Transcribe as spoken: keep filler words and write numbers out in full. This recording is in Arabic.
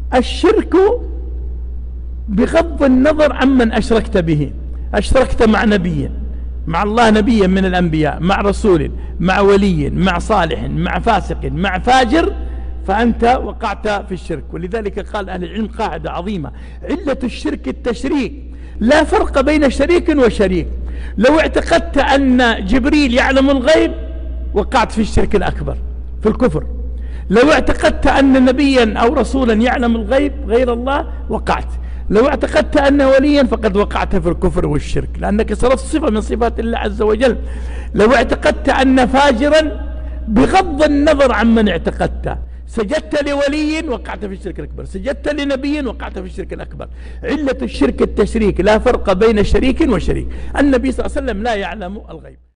الشرك بغض النظر عمن أشركت به. أشركت مع نبي، مع الله نبيا من الأنبياء، مع رسول، مع ولي، مع صالح، مع فاسق، مع فاجر، فأنت وقعت في الشرك. ولذلك قال أهل العلم قاعدة عظيمة: علة الشرك التشريك، لا فرق بين شريك وشريك. لو اعتقدت أن جبريل يعلم الغيب وقعت في الشرك الأكبر، في الكفر. لو اعتقدت أن نبيا أو رسولا يعلم الغيب غير الله وقعت. لو اعتقدت أن وليا فقد وقعت في الكفر والشرك، لأنك صرفت صفة من صفات الله عز وجل. لو اعتقدت أن فاجرا بغض النظر عمن اعتقدت، سجدت لولي وقعت في الشرك الأكبر، سجدت لنبي وقعت في الشرك الأكبر. علة الشرك التشريك، لا فرق بين شريك وشريك. النبي صلى الله عليه وسلم لا يعلم الغيب.